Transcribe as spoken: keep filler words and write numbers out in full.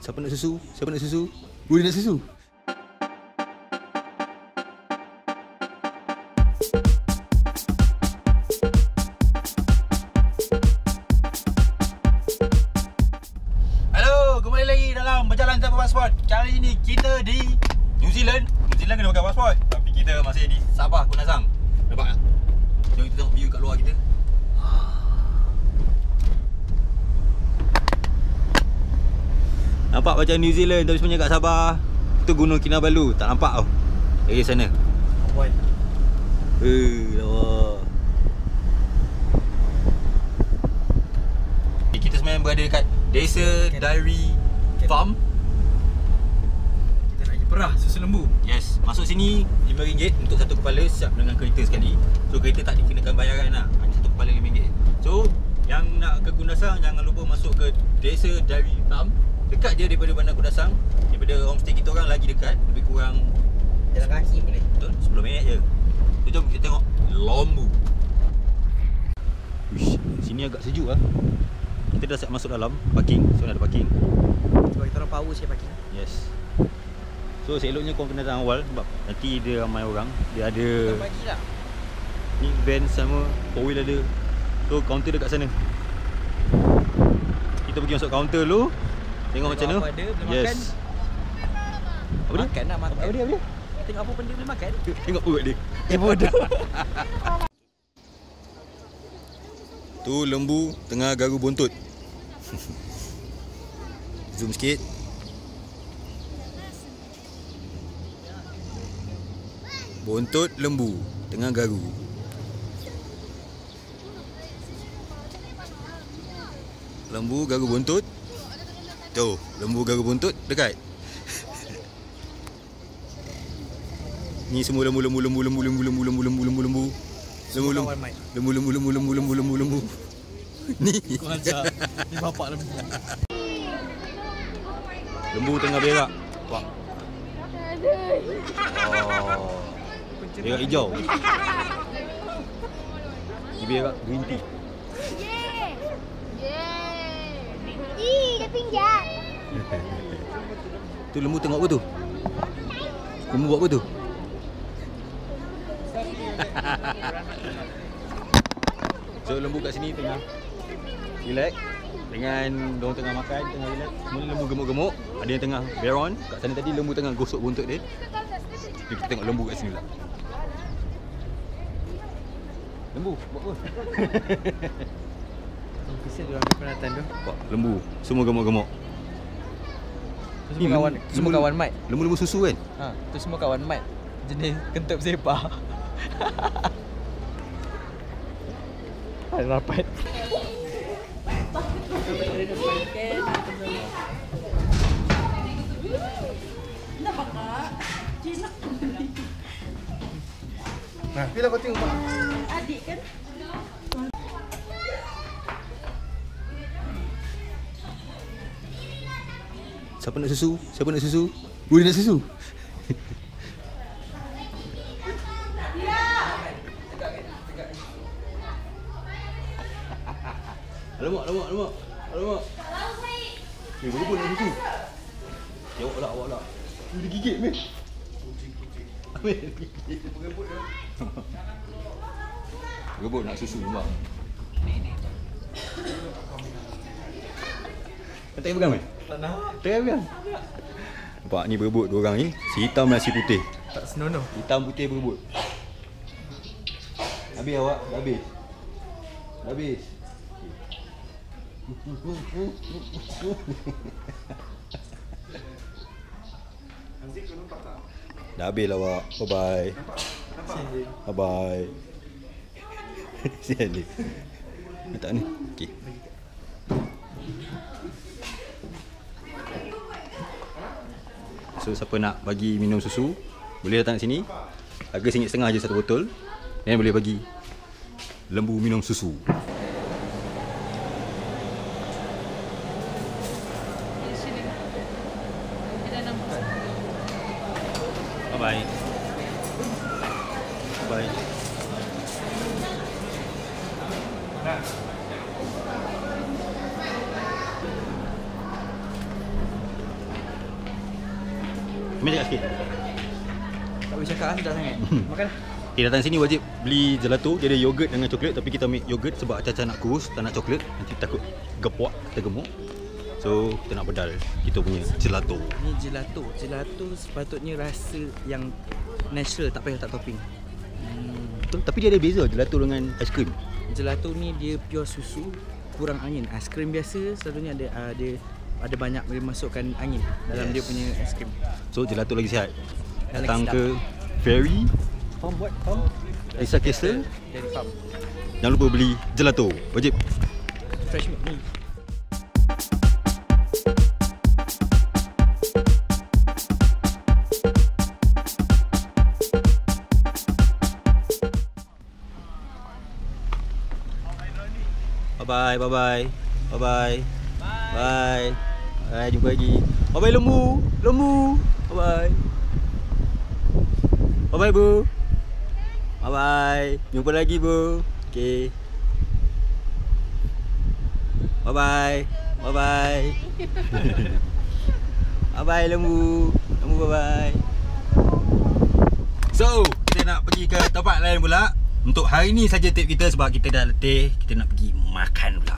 Siapa nak susu? Siapa nak susu? Boleh nak susu? Halo, kembali lagi dalam Berjalan Tanpa Pasport. Kali ini kita di New Zealand. New Zealand kena pakai pasport, tapi kita masih di Sabah, Kunasang. Nampak tak? Jom kita tengok view kat luar kita. Nampak macam New Zealand tapi sebenarnya kat Sabah. Itu Gunung Kinabalu, tak nampak tau dari sana. Boy. Eh, lawa. Kita sebenarnya berada dekat Desa Dairy Farm. Kita nak pergi perah susu lembu. Yes, masuk sini lima ringgit untuk satu kepala, siap dengan kereta sekali. So kereta tak dikenakan bayaran lah, hanya satu kepala lima ringgit. So yang nak ke Kundasang jangan lupa masuk ke Desa Dairy Farm. Dekat je daripada Bandar Kundasang. Daripada homestay kita orang lagi dekat. Lebih kurang Jalan kaki boleh. betul sepuluh minit je. So jom kita tengok lembu. Uish, sini agak sejuk lah. Kita dah siap masuk dalam parking. So ada parking. Sebab kita orang power sikit parking. Yes. So seloknya kau kena datang awal sebab nanti dia ramai orang. Dia ada Pagi lah. ni van sama, four wheel ada. So kaunter dekat sana. Kita pergi masuk kaunter dulu. Tengok macam mana. Apa ada, boleh Yes. makan. Apa dia? Makan nak makan. Apa dia? Apa dia? Tengok apa benda boleh makan. Tengok perut dia. Eh bodoh. Tu lembu tengah garu buntut. Zoom sikit. Buntut lembu tengah garu. Lembu garu buntut. Tu, lembu garu buntut dekat. Ni semua lembu lembu lembu lembu lembu lembu lembu lembu lembu lembu. Lembu lembu. Kawan Mike. Lembu lembu lembu lembu lembu lembu lembu. Ni. Kau ajar. Ni bapak lembu. Lembu tengah berak. Pak. Oh. Berak hijau. Dia berak green tea. Yeay. Yeay. Ih, dia pinjam. Tu lembu tengok apa tu? Lembu buat apa tu? So lembu kat sini tengah relax dengan diorang tengah makan, tengah relax. Semua lembu gemuk-gemuk. Ada yang tengah beron. Kat sana tadi lembu tengah gosok buntut dia. Jadi kita tengok lembu kat sini lah. Lembu buat apa? Kesian dia ambil penatan tu. Pak, lembu semua gemuk-gemuk. Tu Ni semua kawan, lembu- semua lembu- kawan Mat. Lembu-lembu susu kan? Ha, tu semua kawan Mat. Jenis kentut sepah. Ada rapat. Nah, bila kau tengok Pak. Adik kan? Siapa nak susu? Siapa nak susu? Boleh nak susu? Alamak, alamak, alamak. Alamak. Eh, berapa nak susu? Ya, awak lah, awak lah. Dia gigit, meh. Ambil, gigit. Berebut dia. Berebut nak susu, bang. Kau tak payah pegang, meh? Tak nak. Tak payah pegang. Nampak, ni berebut dua orang ni. Si hitam dan si putih. Tak senonoh. Hitam putih berebut. Habis awak? Dah habis? Dah habis? Dah habis lah awak. Bye bye. Bye bye. Sial dia. Letak ni. Okey. So siapa nak bagi minum susu, boleh datang sini. Harga RM one ringgit setengah je satu botol. Dan boleh bagi lembu minum susu. Bye bye. Bye. Ambil dekat sikit. Tak boleh cakap lah, sedap sangat. Makan. Okay, datang sini wajib beli gelato. Dia ada yogurt dengan coklat, tapi kita ambil yogurt sebab Caca nak kurus, tak nak coklat. Nanti takut gepuak, kita gemuk. So, kita nak bedal kita punya gelato. Ni gelato. Gelato sepatutnya rasa yang natural, tak payah letak topping. Hmm, betul, tapi dia ada beza gelato dengan aiskrim. Gelato ni dia pure susu, kurang angin. Aiskrim biasa selalunya ada uh, dia ada banyak dia masukkan angin dalam Yes. dia punya aiskrim. So, gelato lagi sihat. Lagi Datang sedap. ke Ferry Farm buat farm Aisyah Castle. Dari farm. Jangan lupa beli gelato. Wajib. Fresh milk ni. Bye bye, bye bye. Bye bye. Bye. Bye, jumpa lagi. Bye bye lembu. Lembu. Bye bye. Bye bye bu. Bye bye. Jumpa lagi bu. Okey. Bye bye. Bye bye. Bye bye lembu. Lembu bye bye. So, kita nak pergi ke tempat lain pula. Untuk hari ni saja tip kita sebab kita dah letih, kita nak pergi makan pula.